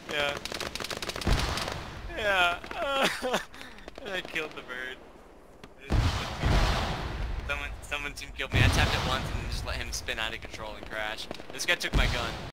Yeah. Yeah. I killed the bird. Someone team killed me. I tapped it once and then just let him spin out of control and crash. This guy took my gun.